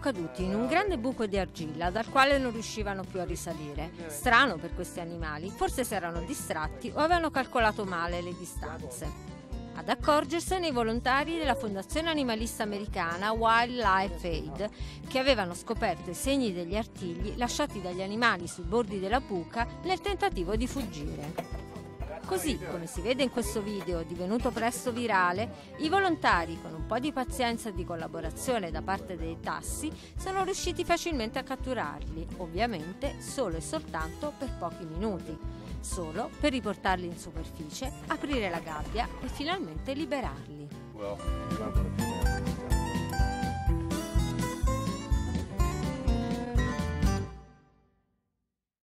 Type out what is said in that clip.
caduti in un grande buco di argilla dal quale non riuscivano più a risalire. Strano per questi animali, forse si erano distratti o avevano calcolato male le distanze. Ad accorgersene i volontari della fondazione animalista americana Wildlife Aid, che avevano scoperto i segni degli artigli lasciati dagli animali sui bordi della buca nel tentativo di fuggire. Così, come si vede in questo video, divenuto presto virale, i volontari, con un po' di pazienza e di collaborazione da parte dei tassi, sono riusciti facilmente a catturarli, ovviamente solo e soltanto per pochi minuti, solo per riportarli in superficie, aprire la gabbia e finalmente liberarli.